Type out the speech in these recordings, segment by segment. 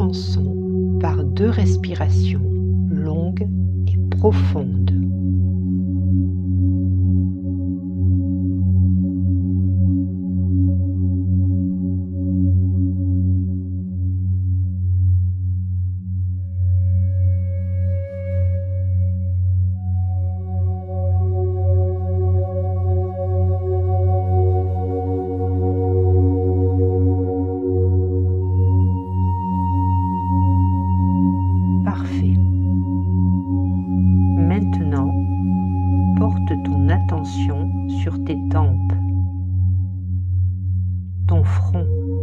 Commençons par 2 respirations longues et profondes. Parfait. Maintenant, porte ton attention sur tes tempes, ton front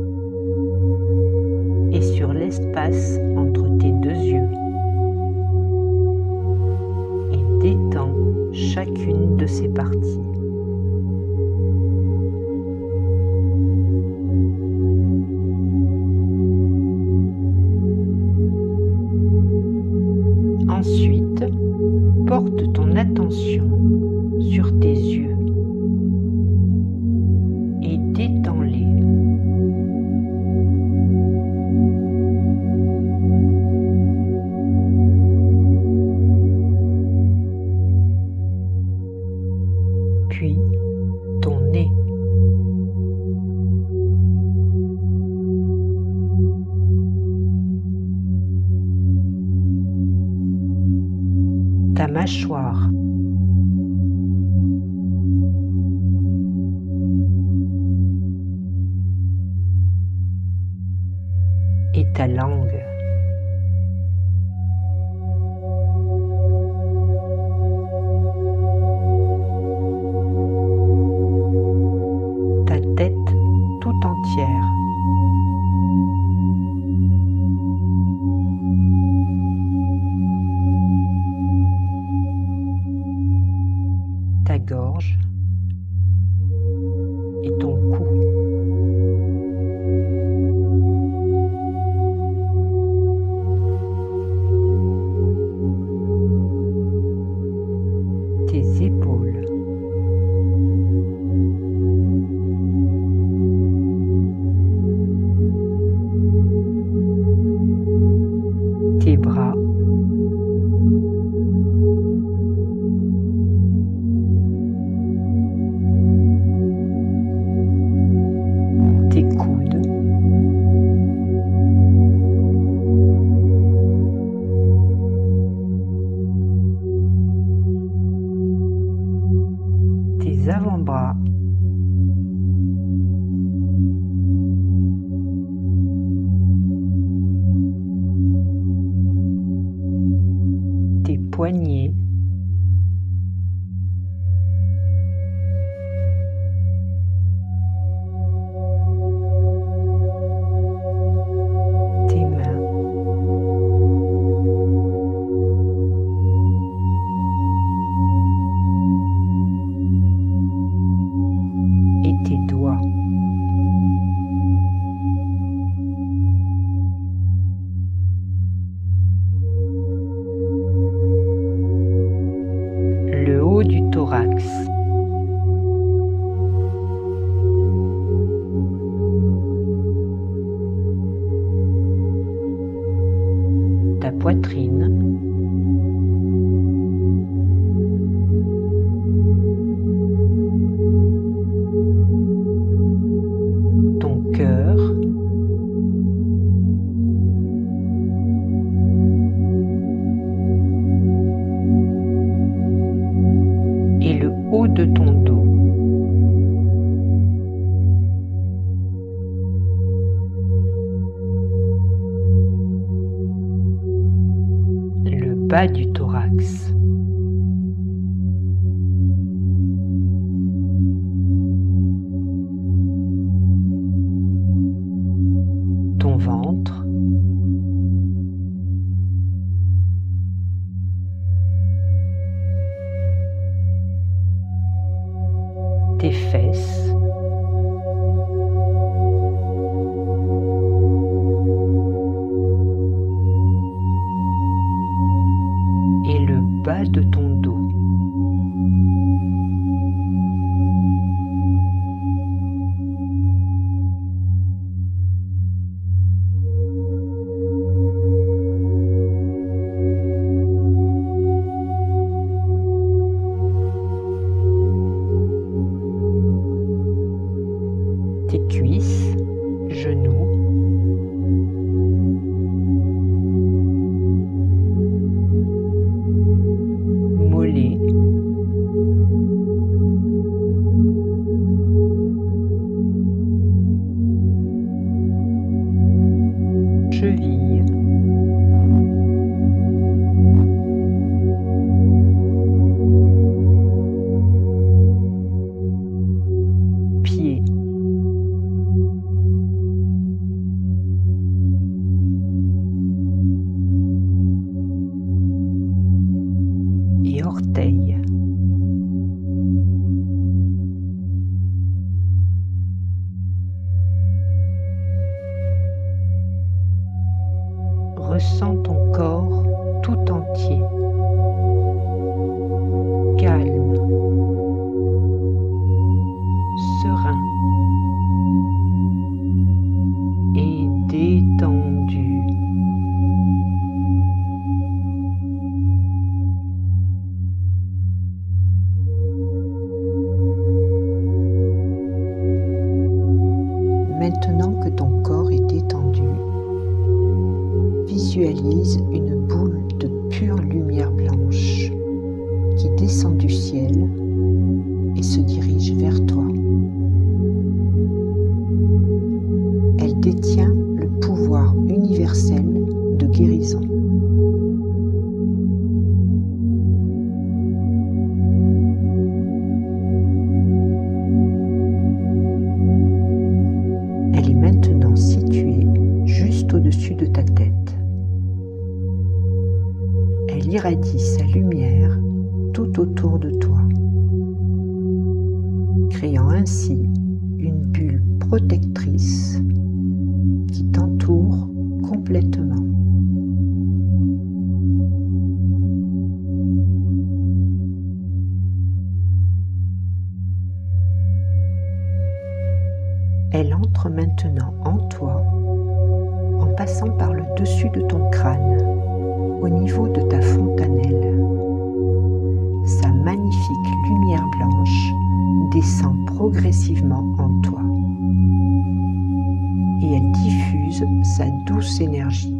et sur l'espace entre tes 2 yeux et détends chacune de ces parties. Ensuite, porte ton attention sur tes yeux et détends-les. Puis, ton nez. Ta mâchoire. Et ta langue. Ta tête tout entière. Ta gorge et ton cou. Tes épaules. Tes bras. Tes coudes. Tes avant-bras. Tes poignets. Tes mains. Et tes doigts. Le haut du thorax. Ta poitrine. Ton cœur. Et le haut de ton dos. Le bas du thorax. Ton ventre. Tes fesses. Et le bas de ton dos. Ressens ton corps tout entier, calme, serein et détendu. Maintenant que ton corps est détendu, visualise une boule de pure lumière blanche qui descend du ciel et se dirige vers toi. Elle détient le pouvoir universel de guérison. Elle est maintenant située juste au-dessus de ta tête. Elle irradie sa lumière tout autour de toi, créant ainsi une bulle protectrice qui t'entoure complètement. Elle entre maintenant en toi en passant par le dessus de ton crâne, au niveau de ta fontanelle. Sa magnifique lumière blanche descend progressivement en toi et elle diffuse sa douce énergie.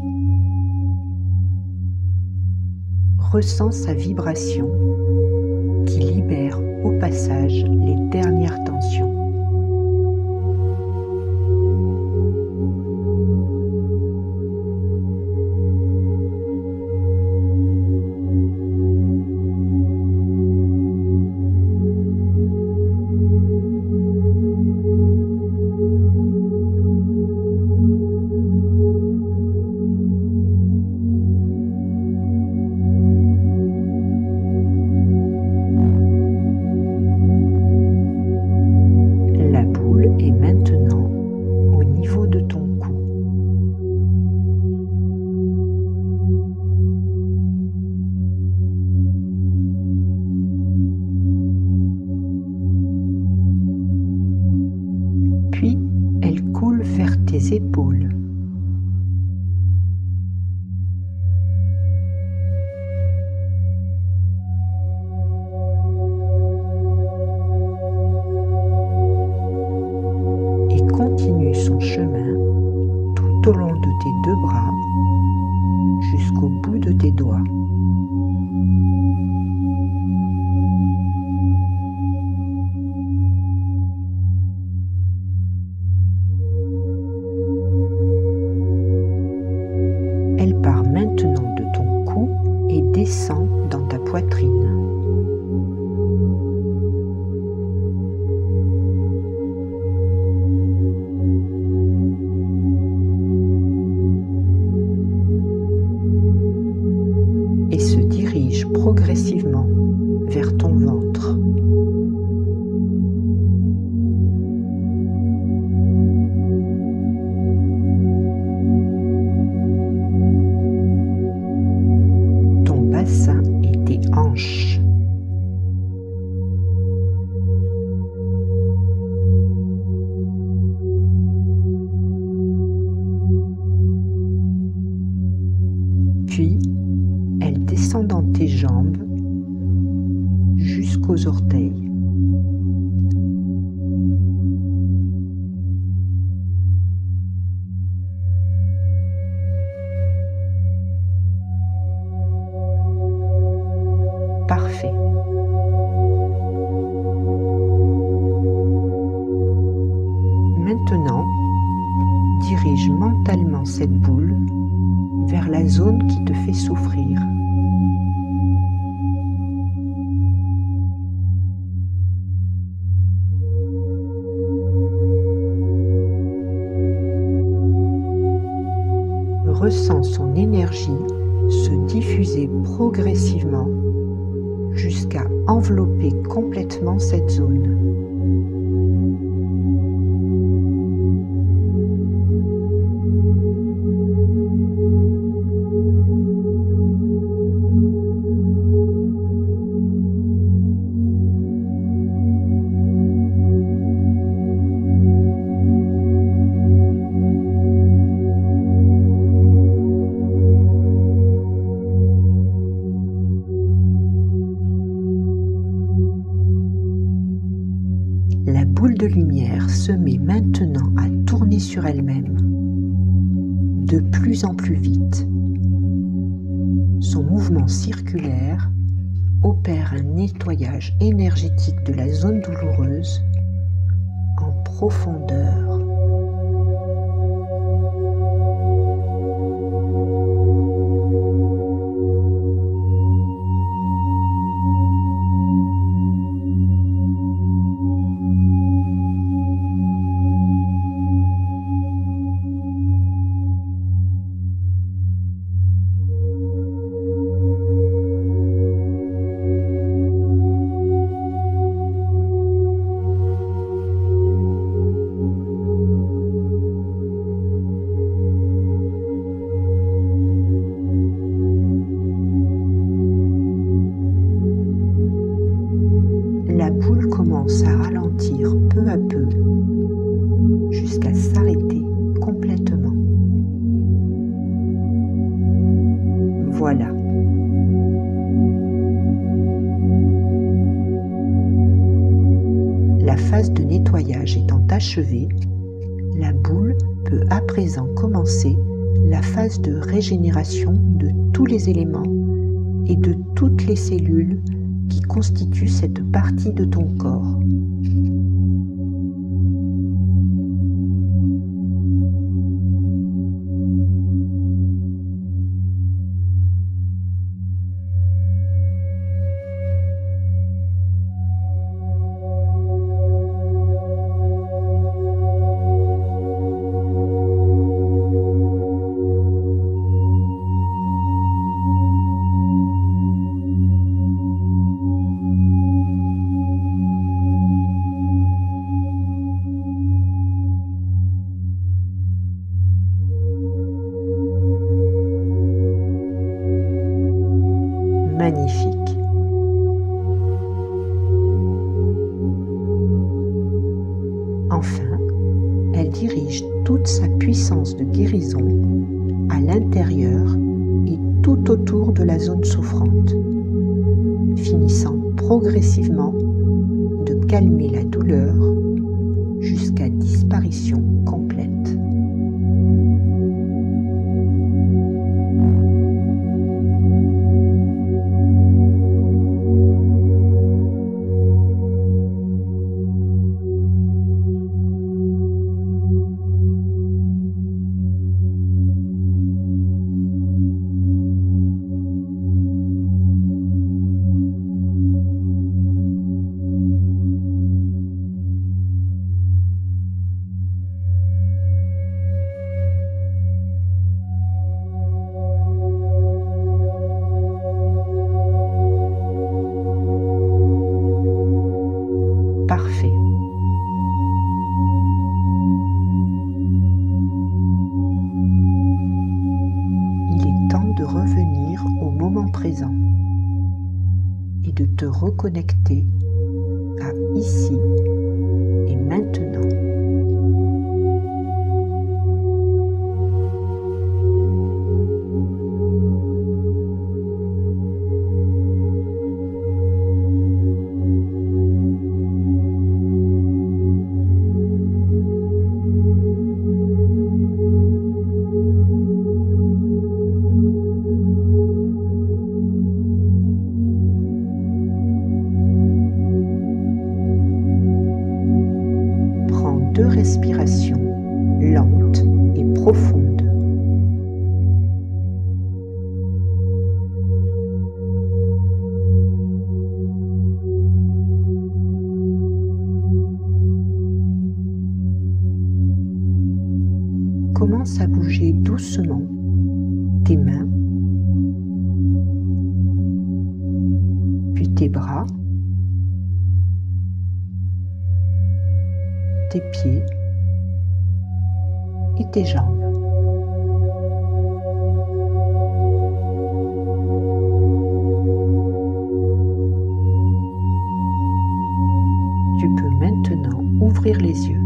Ressens sa vibration qui libère au passage les dernières tensions. Puis, elle coule vers tes épaules. Et continue son chemin tout au long de tes deux bras jusqu'au bout de tes doigts. Elle part maintenant de ton cou et descend dans ta poitrine. Et se dirige progressivement vers ton ventre. Bassin et tes hanches. Puis, elle descend dans tes jambes jusqu'aux orteils. Parfait. Maintenant, dirige mentalement cette boule vers la zone qui te fait souffrir. Ressens son énergie se diffuser progressivement jusqu'à envelopper complètement cette zone. de plus en plus vite. Son mouvement circulaire opère un nettoyage énergétique de la zone douloureuse en profondeur. La boule commence à ralentir peu à peu jusqu'à s'arrêter complètement. Voilà. La phase de nettoyage étant achevée, la boule peut à présent commencer la phase de régénération de tous les éléments et de toutes les cellules qui constituent cette partie de ton corps. Magnifique. Enfin, elle dirige toute sa puissance de guérison à l'intérieur et tout autour de la zone souffrante, finissant progressivement de calmer la douleur jusqu'à disparition complète. Parfait. Il est temps de revenir au moment présent et de te reconnecter à ici et maintenant. Deux respirations lentes et profondes. Commence à bouger doucement tes mains, puis tes bras, tes pieds et tes jambes. Tu peux maintenant ouvrir les yeux.